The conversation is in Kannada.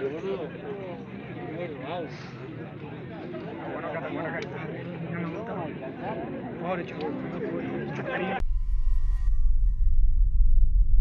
Bueno, que no me gusta. Pobre chico, no puedo.